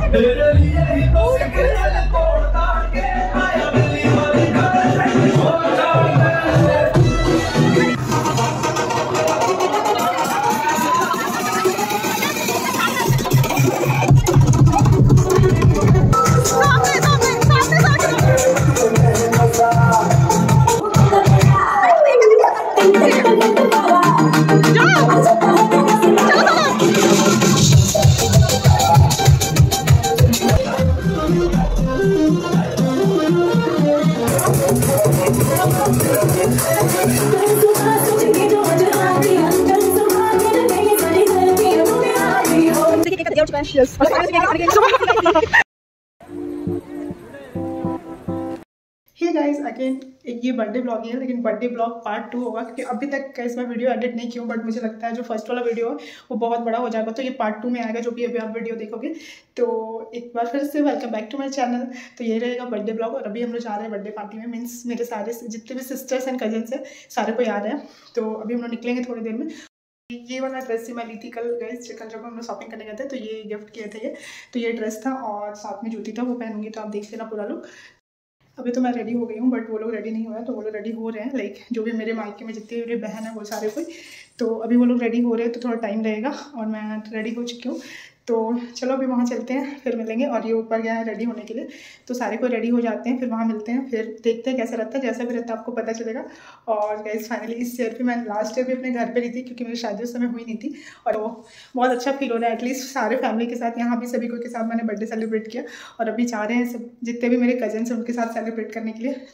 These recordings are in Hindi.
हे गाइस अगेन ये बर्थडे ब्लॉग है, लेकिन बर्थडे ब्लॉग पार्ट 2 होगा क्योंकि अभी तक का इसमें वीडियो एडिट नहीं की हूँ, बट मुझे लगता है जो फर्स्ट वाला वीडियो है वो बहुत बड़ा हो जाएगा, तो ये पार्ट 2 में आएगा जो भी अभी आप वीडियो देखोगे। तो एक बार फिर से welcome back to my channel. तो ये रहेगा बर्थडे ब्लॉग और अभी हम लोग जा रहे हैं बर्थडे पार्टी में, मीन्स मेरे सारे जितने भी सिस्टर्स एंड कजन्स हैं सारे को याद है। तो अभी हम लोग निकलेंगे थोड़ी देर में। ये वाला ड्रेस ही मैं ली थी कल गाइस, चिकन जब हम लोग शॉपिंग करने गए थे तो ये गिफ्ट किए थे ये। तो ये ड्रेस था और साथ में जूती था, वो पहनूंगी तो आप देख लेना पूरा लुक। अभी तो मैं रेडी हो गई हूँ बट वो लोग रेडी नहीं हुआ है, तो वो लोग रेडी हो रहे हैं, लाइक जो भी मेरे मायके में जितने मेरे बहन है वो सारे कोई। तो अभी वो लोग रेडी हो रहे हैं तो थोड़ा टाइम लगेगा और मैं रेडी हो चुकी हूँ। तो चलो अभी वहाँ चलते हैं, फिर मिलेंगे। और ये ऊपर गया है रेडी होने के लिए, तो सारे को रेडी हो जाते हैं, फिर वहाँ मिलते हैं, फिर देखते हैं कैसा रहता है। जैसा भी रहता है आपको पता चलेगा। और गाइस फाइनली इस ईयर भी मैं लास्ट ईयर भी अपने घर पे रही थी क्योंकि मेरी शादी उस समय हुई नहीं थी, और वो बहुत अच्छा फील हो रहा है। एटलीस्ट सारे फैमिली के साथ यहाँ भी सभी को के साथ मैंने बर्थडे सेलिब्रेट किया, और अभी जा रहे हैं सब जितने भी मेरे कजन्स हैं उनके साथ सेलिब्रेट करने के लिए।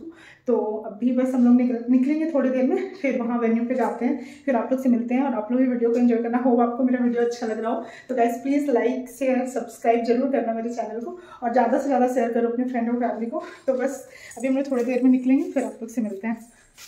तो अभी बस हम लोग निकलेंगे थोड़ी देर में, फिर वहाँ वेन्यू पे जाते हैं, फिर आप लोग से मिलते हैं। और आप लोग भी वीडियो को एंजॉय करना हो, आपको मेरा वीडियो अच्छा लग रहा हो तो guys please like share subscribe जरूर करना मेरे चैनल को, और ज़्यादा से ज़्यादा शेयर करो अपने फ्रेंड और फैमिली को। तो बस अभी हम लोग थोड़ी देर में निकलेंगे, फिर आप लोग से मिलते हैं।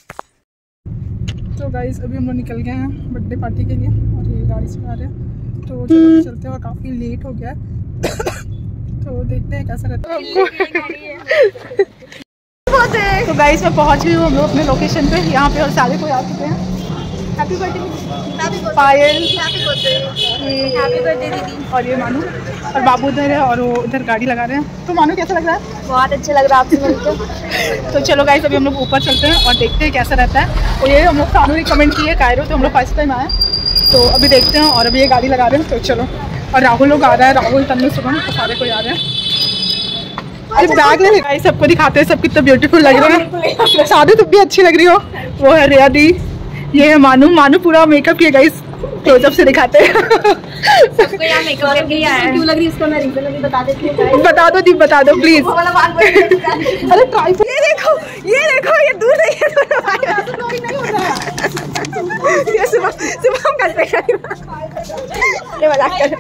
तो गाइस अभी हम लोग निकल गए हैं बर्थडे पार्टी के लिए, और ये गाड़ी चला रहे हैं, तो चलो चलते हैं। और काफ़ी लेट हो गया है तो देखते हैं कैसा रहता है। तो गाइस मैं पहुंच गई हूँ हम लोग अपने लोकेशन पे यहाँ पे, और सारे कोई आ चुके हैं। Happy birthday Payal, happy birthday दीदी। और ये मानू और बाबू उधर है, और वो इधर गाड़ी लगा रहे हैं। तो मानू कैसा लग रहा है? बहुत अच्छा लग रहा है आपसे मिलकर। तो चलो गाइस अभी हम लोग ऊपर चलते हैं और देखते हैं कैसा रहता है। और ये हम लोग सानू रिकमेंड किए कायरो, तो हम लोग फर्स्ट टाइम आए, तो अभी देखते हैं। और अभी ये गाड़ी लगा रहे हैं, तो चलो। और राहुल लोग आ रहा है, राहुल तन्नू सुगम, तो सारे कोई आ रहे हैं। अरे बैग ले गाइस, सबको दिखाते हैं सब कितना ब्यूटीफुल लग रहे हैं। सादे तुम भी अच्छी लग रही हो। वो है रिया दी, ये है मानू। मानू पूरा मेकअप किया गाइस, क्लोजअप से दिखाते हैं। सबको यहाँ मेकअप करके ही आया है। क्यों लग रही है इसको? मैं रीजन अभी बता देती हूँ। बता दो दी, बता दो प्लीज। अरे ट्राई, ये देखो ये दूर नहीं है, नहीं होता है। ये सुबह करते हैं, ये मजाक कर।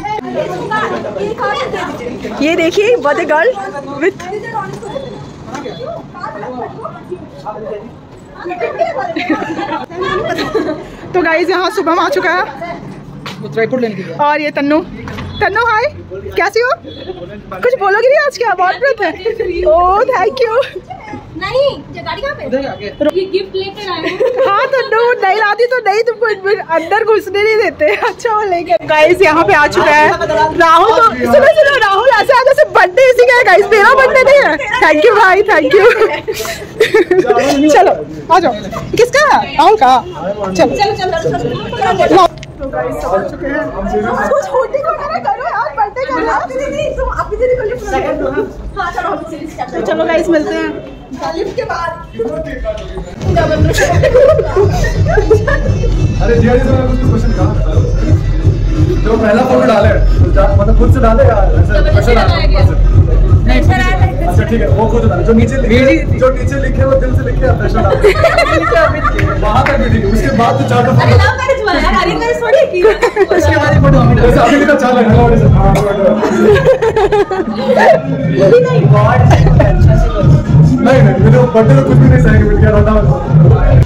ये देखिए बर्थडे गर्ल विथ तो गाइस यहाँ शुभम आ चुका है, और ये तन्नू। तन्नू हाय, कैसी हो? कुछ बोलोगी नहीं आज? क्या बहुत व्रत है? Oh thank you. नहीं गाड़ी कहाँ पे? ये गिफ्ट लेकर आए हैं। हाँ तन्नू नहीं लाती तो नहीं, तुमको अंदर घुसने नहीं देते। अच्छा वो लेकर। गाइस यहाँ पे आ चुका है राहुल। तो सुनो राहुल ऐसे आ जैसे बर्थडे इसी का है गाइस, मेरा बर्थडे नहीं है। थैंक यू भाई, थैंक यू। चलो आ जाओ। किसका है? राहुल का। चलो तो गाइस आ चुके हैं। कुछ होटी को करो यार, बर्थडे कर रहा है। नहीं तुम आप दीदी को लिफ्ट करो। हां चलो हम सीरीज करते हैं। चलो गाइस मिलते हैं लिफ्ट के बाद। अरे जी से मैं कुछ क्वेश्चन कहा, जो पहला फोटो डाले मतलब खुद से डाले यार, ऐसा क्वेश्चन आया। अच्छा ठीक है, वो खुद डाले। जो नीचे लिखे वो दिल से लिखे, प्रेशर डाले वहां तक भी ठीक है। उसके बाद तो चार्ट अरे लव मैरिज वाला यार, अरेंज मैरिज थोड़ी की। उसके बाद ये फोटो हमें वैसे अभी भी तो अच्छा लग रहा है। नहीं मेरे बर्थडे तो कुछ भी नहीं सही मिल गया रहता।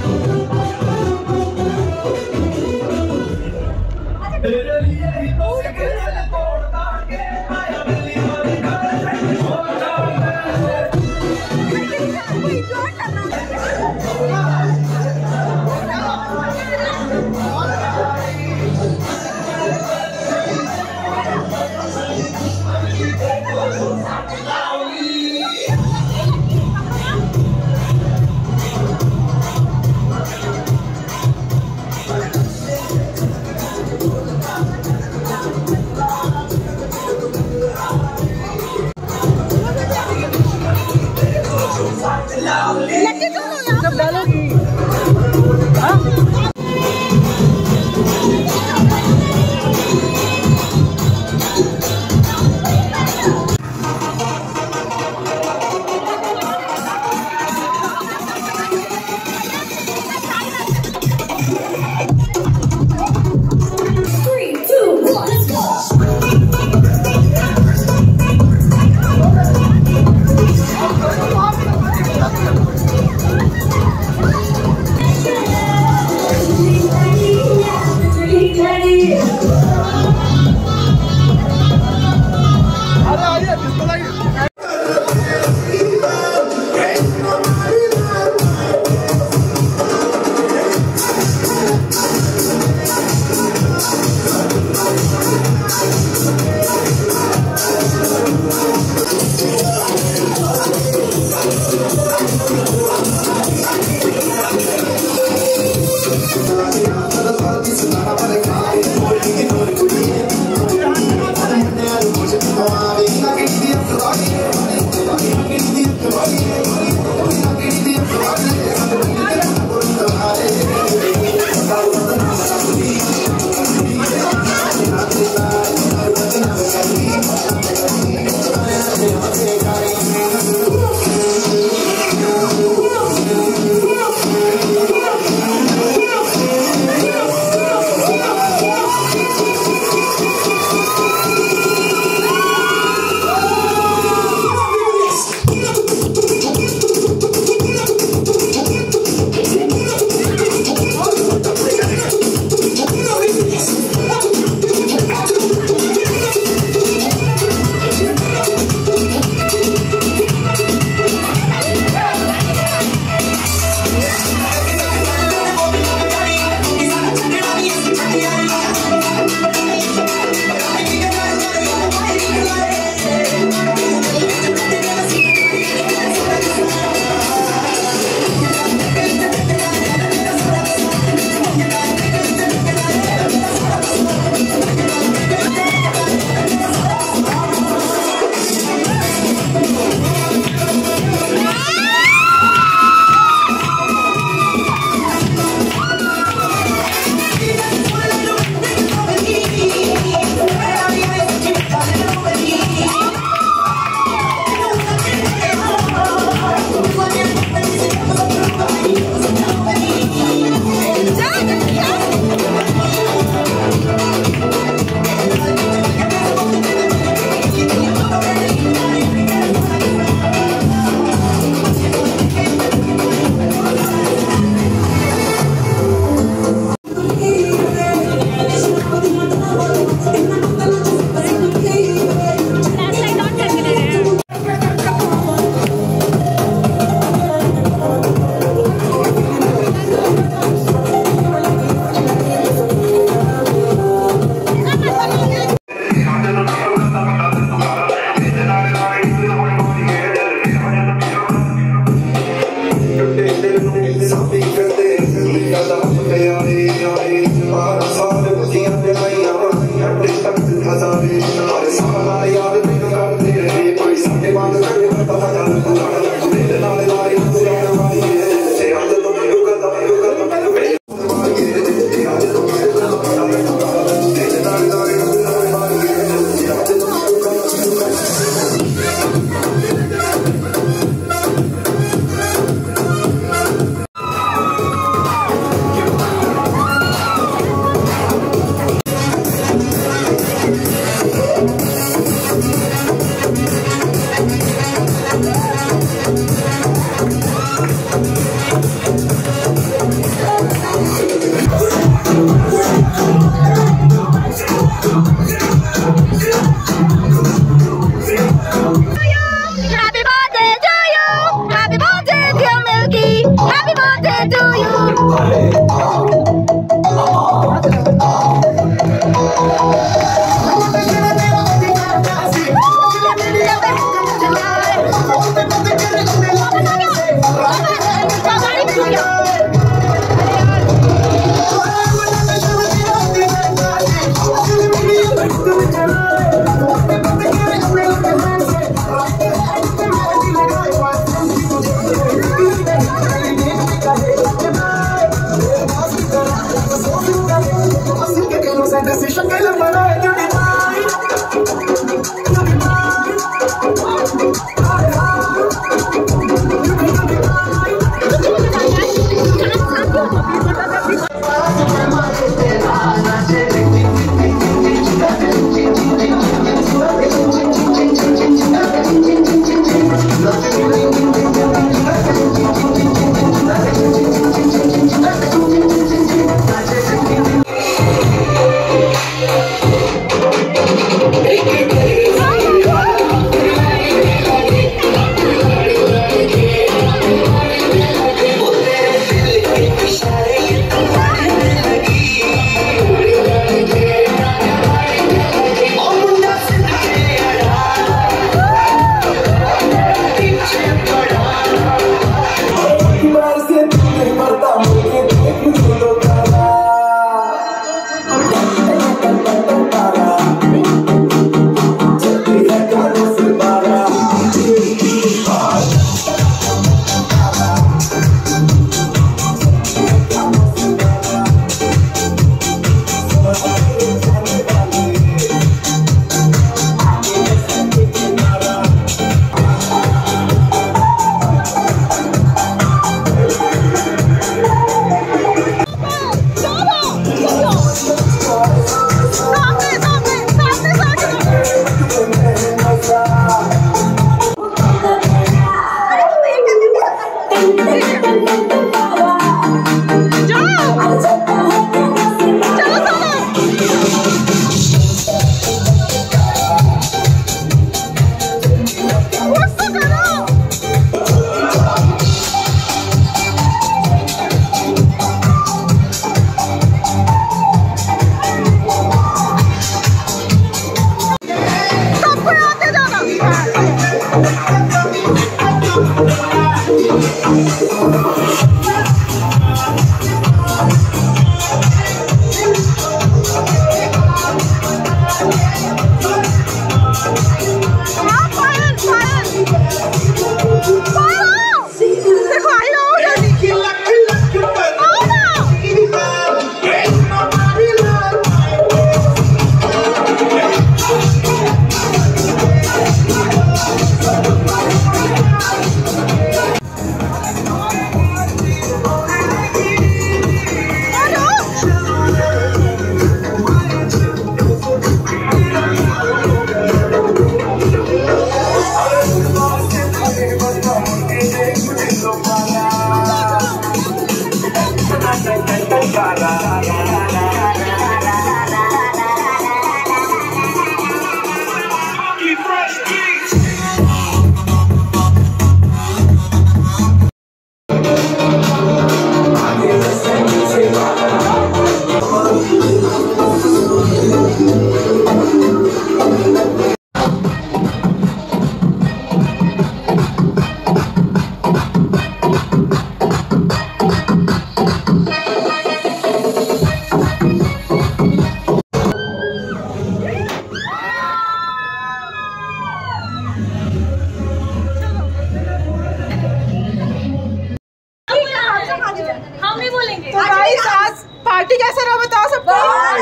पार्टी कैसा रहा बताओ सबको।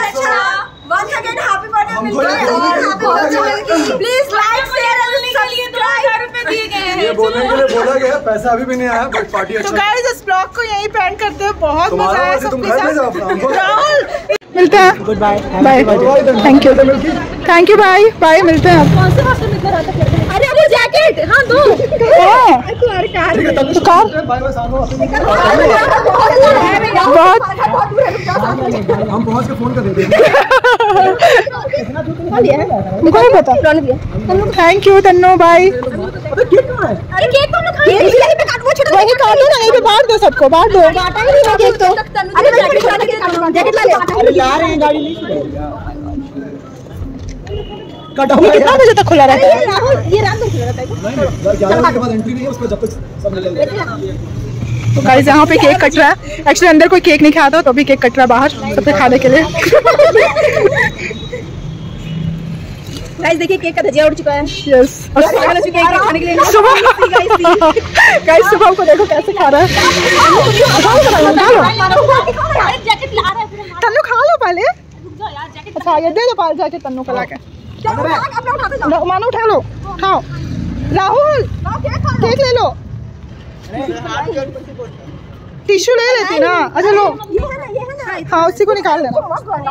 प्लीज लाइक शेयर और सब्सक्राइब दिए गए हैं। ये बोलने के लिए बोला गया, पैसा अभी भी नहीं आया बट पार्टी अच्छा। तो गाइस इस ब्लॉग को यहीं पे एंड करते हैं, बहुत मजा आया तुम घर ले जाओ अपना। राहुल मिलते हैं, good bye bye, thank you bye bye, मिलते हैं। कौन से हॉस्टल में रहता है? अरे अरे जैकेट हाँ दो बहुत हम पहुंच के फोन कर देते कोई बता। Thank you Tannu bye. अरे केक कौन खाएगा? वही काटो ना, यहीं पे बांट दो, सबको बांट दो। केक तो जैकेट ला ले। अरे ला रहे हैं, गाड़ी नहीं ये कितना बजे तक खुला रहता है? ये रात को खुला रहता है। 11 बजे के बाद एंट्री नहीं है उसको, जब तक सब निकल जाए। तो गाइस यहाँ पे केक कट रहा है, एक्चुअली अंदर कोई केक नहीं खाता तो अभी केक कट रहा है बाहर सबसे खाने के लिए। गाइस देखिए केक का धजिया उड़ चुका है। यस, और खाने के लिए सुबह गाइस सुबह को देखो कैसे खा रहा है। तन्नू खा लो पहले। अच्छा ये दे दो पाल जाके तन्नू को लाके। मानो उठा लो, खाओ। राहुल केक ले लो, टिश्यू ले लेती ना। अच्छा लो, हाँ उसी को निकाल लेना।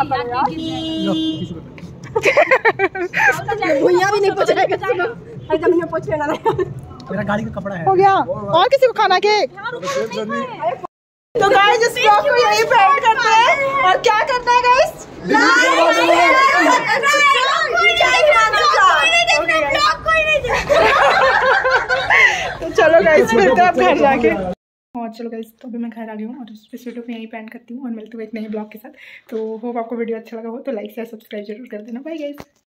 भुइयां भी नहीं पहुंच रहा है, जमीन में पहुंच लेना। मेरा गाड़ी का कपड़ा है। हो गया, और किसी को खाना केक? तो गाइस इस ब्लॉग को यहीं पे एंड करते हैं, और क्या करना है गाइस? तो चलो गाइस मिलते हैं अब घर जाके। और चलो गाइस तो अभी मैं घर आ गई हूँ और इस वीडियो को यहीं पे एंड करती हूँ और मिलती हूँ एक नए ब्लॉग के साथ। तो होप आपको वीडियो अच्छा लगा हो तो लाइक शेयर सब्सक्राइब जरूर कर देना। Bye guys.